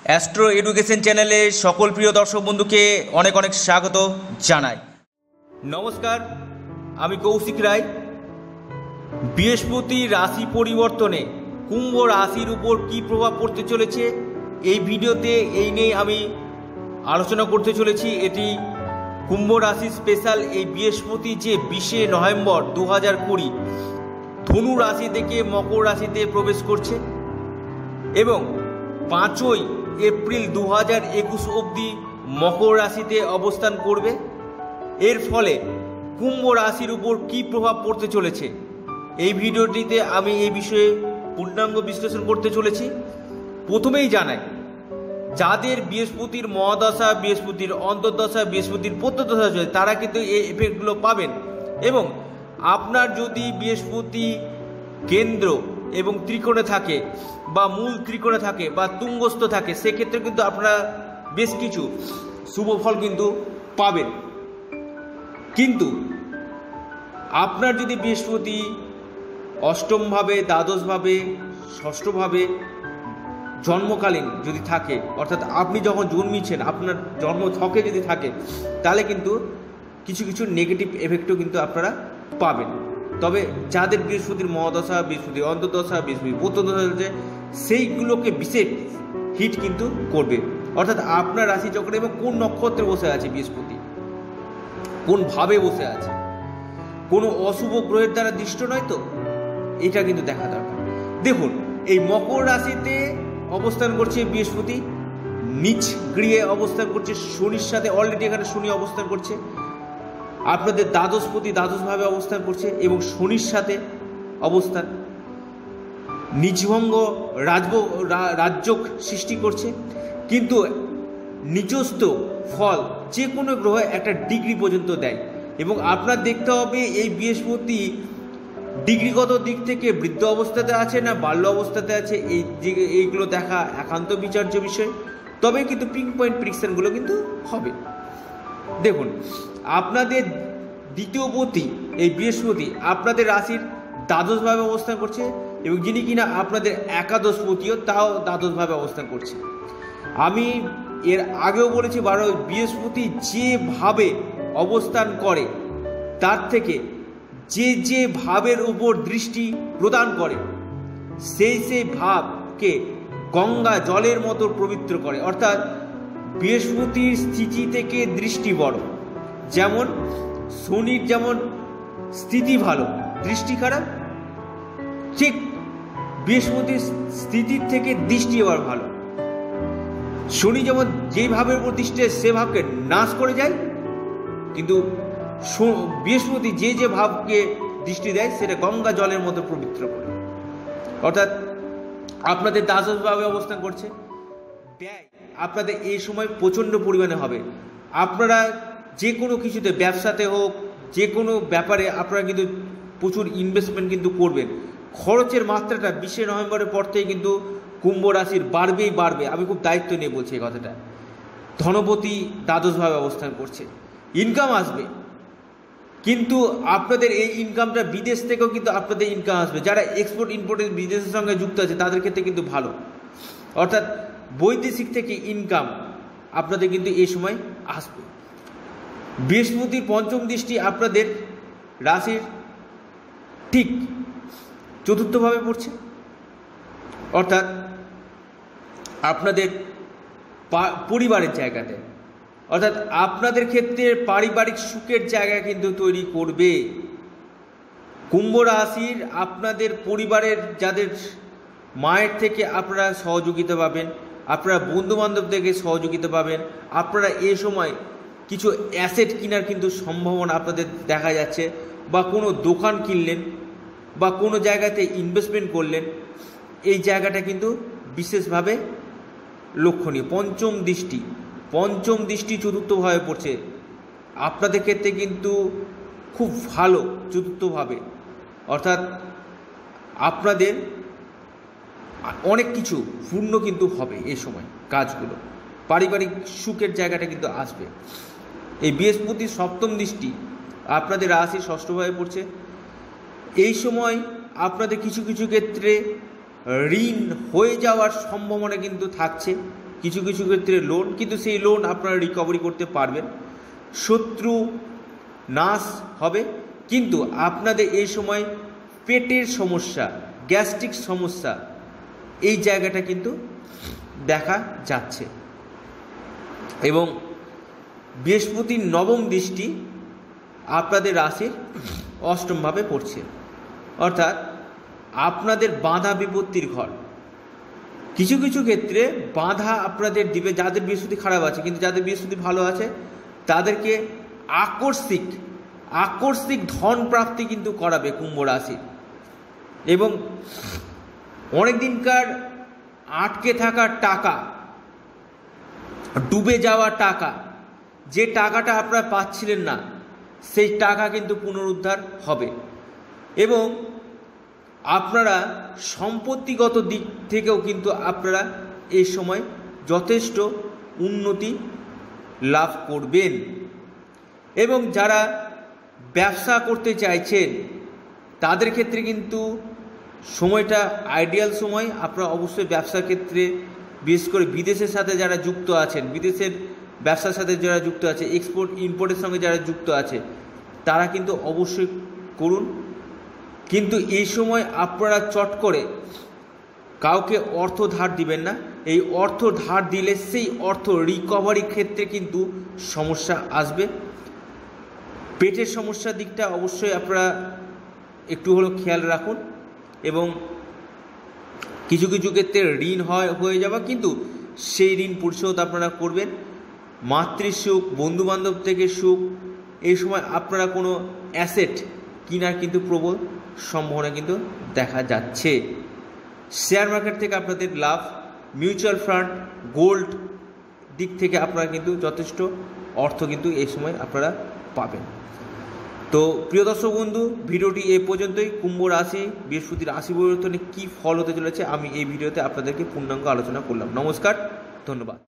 Astro education চ্যানেলে সকল প্রিয় দর্শক বন্ধুকে অনেক অনেক স্বাগত জানাই। নমস্কার, আমি কৌশিক রায়। বৃহস্পতি রাশি পরিবর্তনে কুম্ভ রাশির উপর কী প্রভাব পড়তে চলেছে এই ভিডিওতে এই নিয়ে আমি আলোচনা করতে চলেছি। এটি কুম্ভ রাশি স্পেশাল। এই বৃহস্পতি যে 20শে নভেম্বর 2020 ধনু রাশি থেকে মকর রাশিতে প্রবেশ করছে এবং 5ই এপ্রিল 2021 অবধি মকর রাশিতে অবস্থান করবে। এর ফলে কুম্ভ রাশির উপর কী প্রভাব পড়তে চলেছে এই ভিডিওটিতে আমি এই বিষয়ে পূর্ণাঙ্গ বিশ্লেষণ করতে চলেছি। প্রথমেই জানাই, যাদের বৃহস্পতির মহাদশা, বৃহস্পতির অন্তর্দশা, বৃহস্পতির প্রত্যদশা চলে তারা কিন্তু এই এফেক্টগুলো পাবেন। এবং আপনার যদি বৃহস্পতি কেন্দ্র এবং ত্রিকোণে থাকে বা মূল ত্রিকোণে থাকে বা তুঙ্গস্থ থাকে, সেক্ষেত্রে কিন্তু আপনারা বেশ কিছু শুভ ফল কিন্তু পাবেন। কিন্তু আপনার যদি বৃহস্পতি অষ্টমভাবে, দ্বাদশভাবে, ষষ্ঠভাবে জন্মকালীন যদি থাকে, অর্থাৎ আপনি যখন জন্মিয়েছেন আপনার জন্ম ছকে যদি থাকে, তাহলে কিন্তু কিছু কিছু নেগেটিভ এফেক্টও কিন্তু আপনারা পাবেন। তবে যাদের বৃহস্পতির মহাদশা, বৃহস্পতির অন্তর্দশা, বৃহস্পতির প্রত্যদশা চলছে, সেইগুলোকে বিশেষ হিট কিন্তু করবে। অর্থাৎ আপনার রাশি চক্রে এবং কোন নক্ষত্রে বসে আছে বৃহস্পতি, কোন ভাবে বসে আছে, কোনো অশুভ গ্রহের দ্বারা দৃষ্ট নয় তো, এটা কিন্তু দেখা দরকার। দেখুন, এই মকর রাশিতে অবস্থান করছে বৃহস্পতি, নিচ গৃহে অবস্থান করছে শনির সাথে। অলরেডি এখানে শনি অবস্থান করছে। আপনাদের দ্বাদশপতি দ্বাদশভাবে অবস্থান করছে এবং শনির সাথে অবস্থান নিচভঙ্গ রাজযোগ সৃষ্টি করছে। কিন্তু নিজস্ব ফল যে কোনো গ্রহ একটা ডিগ্রি পর্যন্ত দেয় এবং আপনার দেখতে হবে এই বৃহস্পতি ডিগ্রিগত দিক থেকে বৃদ্ধ অবস্থাতে আছে না বাল্য অবস্থাতে আছে, এইগুলো দেখা একান্ত বিচার্য বিষয়। তবে কিন্তু পিঙ্ক পয়েন্ট প্রেডিকশনগুলো কিন্তু হবে। দেখুন, আপনাদের দ্বিতীয়পতি এই বৃহস্পতি আপনাদের রাশির দ্বাদশভাবে অবস্থান করছে এবং যিনি কিনা আপনাদের একাদশপতিও তাও দ্বাদশভাবে অবস্থান করছে। আমি এর আগেও বলেছি বৃহস্পতি যেভাবে অবস্থান করে তার থেকে যে ভাবের উপর দৃষ্টি প্রদান করে সেই ভাবকে গঙ্গা জলের মতো পবিত্র করে। অর্থাৎ বৃহস্পতির স্থিতি থেকে দৃষ্টি বড়। যেমন শনির যেমন স্থিতি ভালো, দৃষ্টি খারাপ, ঠিক বৃহস্পতির স্থিতির থেকে দৃষ্টি আবার ভালো। শনি যেমন যেই ভাবের উপর দৃষ্টি সে ভাবকে নাশ করে যায়, কিন্তু বৃহস্পতি যে ভাবকে দৃষ্টি দেয় সেটা গঙ্গা জলের মতো পবিত্র করে। অর্থাৎ আপনাদের দ্বাদশভাবে অবস্থান করছে। ব্যয় আপনাদের এই সময় প্রচণ্ড পরিমাণে হবে। আপনারা যে কোনো কিছুতে, ব্যবসাতে হোক, যে কোনো ব্যাপারে আপনারা কিন্তু প্রচুর ইনভেস্টমেন্ট কিন্তু করবেন। খরচের মাত্রাটা 20শে নভেম্বরের পর থেকে কিন্তু কুম্ভ রাশির বাড়বে। আমি খুব দায়িত্ব নিয়ে বলছি এই কথাটা। ধনপতি দ্বাদশভাবে অবস্থান করছে, ইনকাম আসবে, কিন্তু আপনাদের এই ইনকামটা বিদেশ থেকেও কিন্তু আপনাদের ইনকাম আসবে। যারা এক্সপোর্ট ইম্পোর্টের বিদেশের সঙ্গে যুক্ত আছে তাদের ক্ষেত্রে কিন্তু ভালো। অর্থাৎ বৈদেশিক থেকে ইনকাম আপনাদের কিন্তু এই সময় আসবে। বৃহস্পতির পঞ্চম দৃষ্টি আপনাদের রাশির ঠিক চতুর্থভাবে পড়ছে। অর্থাৎ আপনাদের পরিবারের জায়গাতে, অর্থাৎ আপনাদের ক্ষেত্রে পারিবারিক সুখের জায়গা কিন্তু তৈরি করবে। কুম্ভ রাশির আপনাদের পরিবারের যাদের মায়ের থেকে আপনারা সহযোগিতা পাবেন, আপনারা বন্ধুবান্ধব থেকে সহযোগিতা পাবেন। আপনারা এই সময় কিছু অ্যাসেট কেনার কিন্তু সম্ভাবনা আপনাদের দেখা যাচ্ছে, বা কোনো দোকান কিনলেন বা কোনো জায়গাতে ইনভেস্টমেন্ট করলেন, এই জায়গাটা কিন্তু বিশেষভাবে লক্ষণীয়। পঞ্চম দৃষ্টি চতুর্থভাবে পড়ছে আপনাদের ক্ষেত্রে কিন্তু খুব ভালো চতুর্থভাবে। অর্থাৎ আপনাদের অনেক কিছু পূর্ণ কিন্তু হবে এই সময়, কাজগুলো পারিবারিক সুখের জায়গাটা কিন্তু আসবে। এই বৃহস্পতির সপ্তম দৃষ্টি আপনাদের রাশি ষষ্ঠভাবে পড়ছে। এই সময় আপনাদের কিছু কিছু ক্ষেত্রে ঋণ হয়ে যাওয়ার সম্ভাবনা কিন্তু থাকছে। কিছু কিছু ক্ষেত্রে লোন, কিন্তু সেই লোন আপনারা রিকভারি করতে পারবেন। শত্রু নাশ হবে, কিন্তু আপনাদের এই সময় পেটের সমস্যা, গ্যাস্ট্রিক সমস্যা, এই জায়গাটা কিন্তু দেখা যাচ্ছে। এবং বৃহস্পতির নবম দৃষ্টি আপনাদের রাশির অষ্টমভাবে পড়ছে, অর্থাৎ আপনাদের বাধা বিপত্তির ঘর। কিছু কিছু ক্ষেত্রে বাধা আপনাদের দিবে, যাদের বৃহস্পতি খারাপ আছে, কিন্তু যাদের বৃহস্পতি ভালো আছে তাদেরকে আকস্মিক ধন প্রাপ্তি কিন্তু করাবে কুম্ভ রাশি। এবং অনেক দিনকার আটকে থাকা টাকা, ডুবে যাওয়া টাকা, যে টাকাটা আপনারা পাচ্ছিলেন না, সেই টাকা কিন্তু পুনরুদ্ধার হবে। এবং আপনারা সম্পত্তিগত দিক থেকেও কিন্তু আপনারা এই সময় যথেষ্ট উন্নতি লাভ করবেন। এবং যারা ব্যবসা করতে চাইছেন তাদের ক্ষেত্রে কিন্তু সময়টা আইডিয়াল সময়। আপনারা অবশ্যই ব্যবসার ক্ষেত্রে, বিশেষ করে বিদেশের সাথে যারা যুক্ত আছেন, বিদেশের ব্যবসার সাথে যারা যুক্ত আছে, এক্সপোর্ট ইম্পোর্টের সঙ্গে যারা যুক্ত আছে, তারা কিন্তু অবশ্যই করুন। কিন্তু এই সময় আপনারা চট করে কাউকে অর্থ ধার দিবেন না। এই অর্থ ধার দিলে সেই অর্থ রিকভারির ক্ষেত্রে কিন্তু সমস্যা আসবে। পেটের সমস্যার দিকটা অবশ্যই আপনারা একটু হলেও খেয়াল রাখুন। এবং কিছু কিছু ক্ষেত্রে ঋণ হয়ে যাবে, কিন্তু সেই ঋণ পরিশোধ আপনারা করবেন। মাতৃসুখ, বন্ধুবান্ধব থেকে সুখ, এই সময় আপনারা কোনো অ্যাসেট কেনার কিন্তু প্রবল সম্ভাবনা কিন্তু দেখা যাচ্ছে। শেয়ার মার্কেট থেকে আপনাদের লাভ, মিউচুয়াল ফান্ড, গোল্ড দিক থেকে আপনারা কিন্তু যথেষ্ট অর্থ কিন্তু এই সময় আপনারা পাবেন। তো প্রিয় দর্শক বন্ধু, ভিডিওটি এই পর্যন্তই। কুম্ভ রাশি, বৃহস্পতির রাশি পরিবর্তনে কী ফল হতে চলেছে আমি এই ভিডিওতে আপনাদেরকে পূর্ণাঙ্গ আলোচনা করলাম। নমস্কার, ধন্যবাদ।